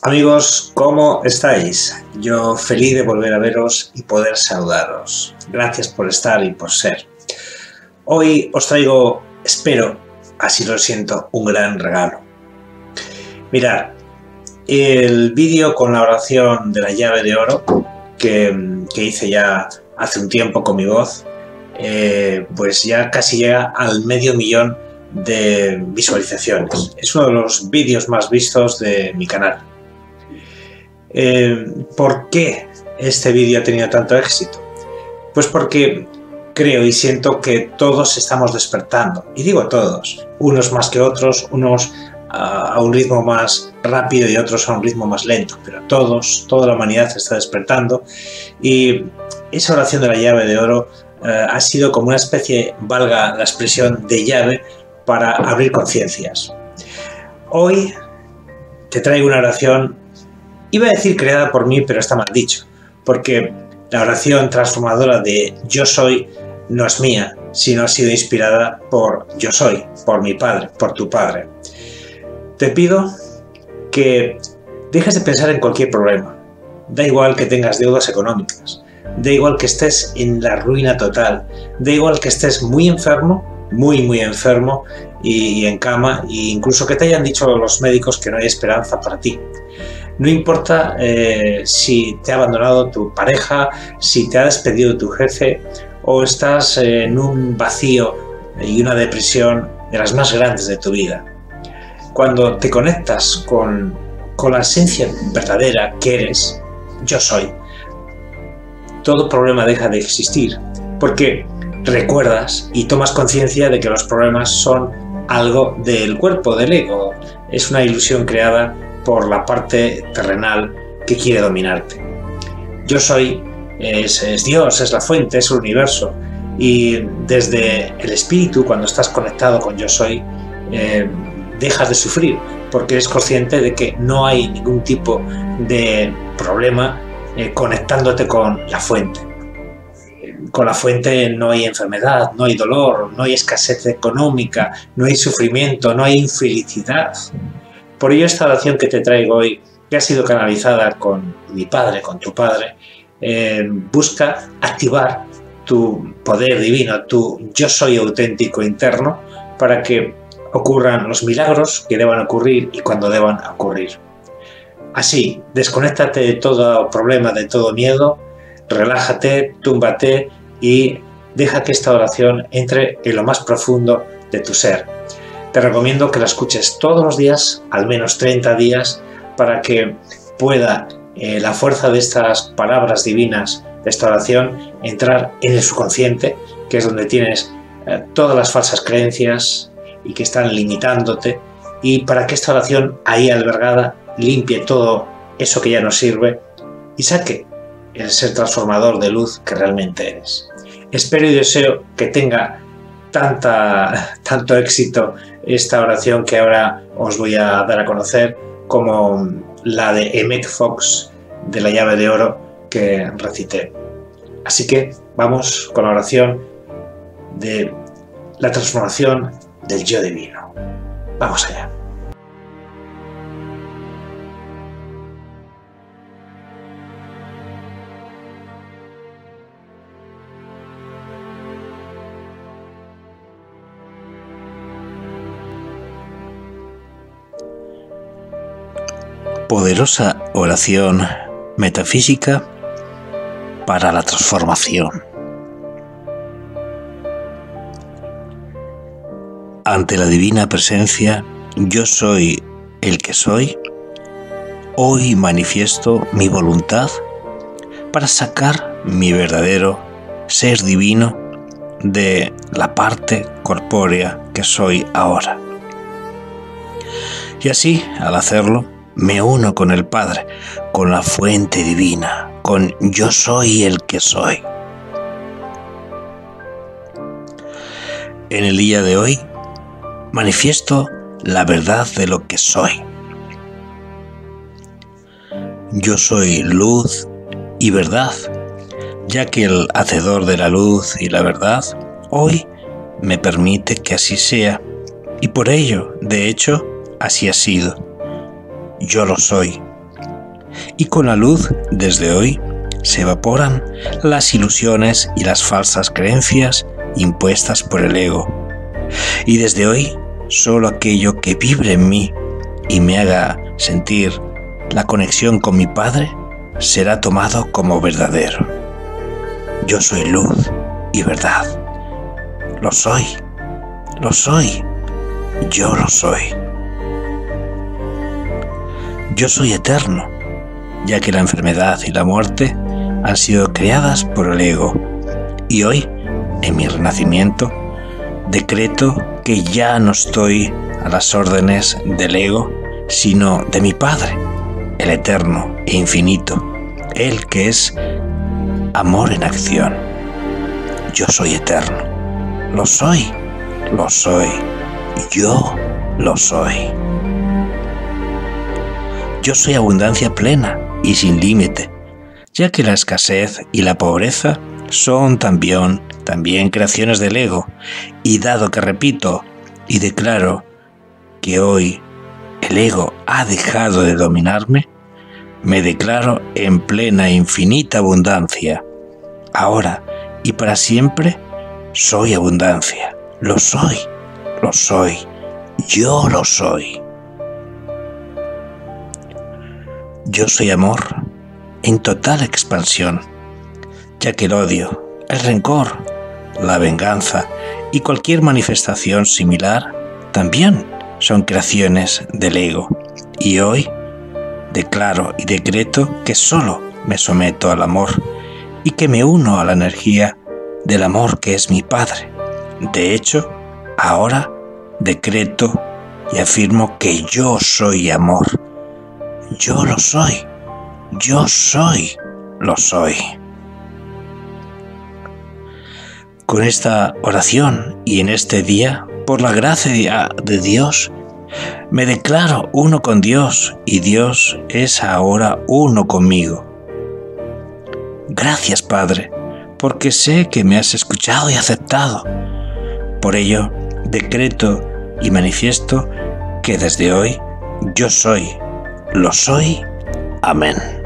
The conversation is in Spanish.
Amigos, ¿cómo estáis? Yo feliz de volver a veros y poder saludaros. Gracias por estar y por ser. Hoy os traigo, espero, así lo siento, un gran regalo. Mirad, el vídeo con la oración de la llave de oro que hice ya hace un tiempo con mi voz, pues ya casi llega al 500.000 de visualizaciones. Es uno de los vídeos más vistos de mi canal. ¿Por qué este vídeo ha tenido tanto éxito? Pues porque creo y siento que todos estamos despertando, y digo todos, unos más que otros, unos a un ritmo más rápido y otros a un ritmo más lento, pero toda la humanidad está despertando, y esa oración de la llave de oro ha sido como una especie, valga la expresión, de llave para abrir conciencias. Hoy te traigo una oración, iba a decir creada por mí, pero está mal dicho, porque la oración transformadora de Yo Soy no es mía, sino ha sido inspirada por Yo Soy, por mi Padre, por tu Padre. Te pido que dejes de pensar en cualquier problema. Da igual que tengas deudas económicas, da igual que estés en la ruina total, da igual que estés muy enfermo, muy enfermo y en cama, e incluso que te hayan dicho los médicos que no hay esperanza para ti. No importa si te ha abandonado tu pareja, si te ha despedido tu jefe o estás en un vacío y una depresión de las más grandes de tu vida. Cuando te conectas con la esencia verdadera que eres, Yo Soy, todo problema deja de existir, porque recuerdas y tomas conciencia de que los problemas son algo del cuerpo, del ego. Es una ilusión creada por la parte terrenal que quiere dominarte. Yo Soy es Dios, es la fuente, es el universo, y desde el espíritu, cuando estás conectado con Yo Soy, dejas de sufrir, porque eres consciente de que no hay ningún tipo de problema conectándote con la fuente. Con la fuente no hay enfermedad, no hay dolor, no hay escasez económica, no hay sufrimiento, no hay infelicidad. Por ello esta oración que te traigo hoy, que ha sido canalizada con mi Padre, con tu Padre, busca activar tu poder divino, tu Yo Soy auténtico interno, para que ocurran los milagros que deban ocurrir y cuando deban ocurrir. Así, desconéctate de todo problema, de todo miedo, relájate, túmbate y deja que esta oración entre en lo más profundo de tu ser. Te recomiendo que la escuches todos los días, al menos 30 días, para que pueda la fuerza de estas palabras divinas de esta oración entrar en el subconsciente, que es donde tienes todas las falsas creencias y que están limitándote, y para que esta oración ahí albergada limpie todo eso que ya no sirve y saque el ser transformador de luz que realmente eres. Espero y deseo que tenga tanto éxito esta oración que ahora os voy a dar a conocer, como la de Emmett Fox de la llave de oro que recité. Así que vamos con la oración de la transformación del yo divino. Vamos allá. Poderosa oración metafísica para la transformación. Ante la divina presencia, Yo Soy el que soy, hoy manifiesto mi voluntad para sacar mi verdadero ser divino de la parte corpórea que soy ahora. Y así, al hacerlo, me uno con el Padre, con la fuente divina, con Yo Soy el que soy. En el día de hoy, manifiesto la verdad de lo que soy. Yo soy luz y verdad, ya que el hacedor de la luz y la verdad hoy me permite que así sea, y por ello, de hecho, así ha sido. Yo lo soy, y con la luz desde hoy se evaporan las ilusiones y las falsas creencias impuestas por el ego. Y desde hoy solo aquello que vibre en mí y me haga sentir la conexión con mi Padre será tomado como verdadero. Yo soy luz y verdad. Lo soy, yo lo soy. Yo soy eterno, ya que la enfermedad y la muerte han sido creadas por el ego. Y hoy, en mi renacimiento, decreto que ya no estoy a las órdenes del ego, sino de mi Padre, el eterno e infinito, Él que es amor en acción. Yo soy eterno. Lo soy, yo lo soy. Yo soy abundancia plena y sin límite, ya que la escasez y la pobreza son también creaciones del ego, y dado que repito y declaro que hoy el ego ha dejado de dominarme, me declaro en plena e infinita abundancia. Ahora y para siempre soy abundancia. Lo soy, yo lo soy. Yo soy amor en total expansión, ya que el odio, el rencor, la venganza y cualquier manifestación similar también son creaciones del ego. Y hoy declaro y decreto que solo me someto al amor y que me uno a la energía del amor que es mi Padre. De hecho, ahora decreto y afirmo que yo soy amor. Yo lo soy, lo soy. Con esta oración y en este día, por la gracia de Dios, me declaro uno con Dios y Dios es ahora uno conmigo. Gracias, Padre, porque sé que me has escuchado y aceptado. Por ello, decreto y manifiesto que desde hoy yo soy, lo soy. Amén.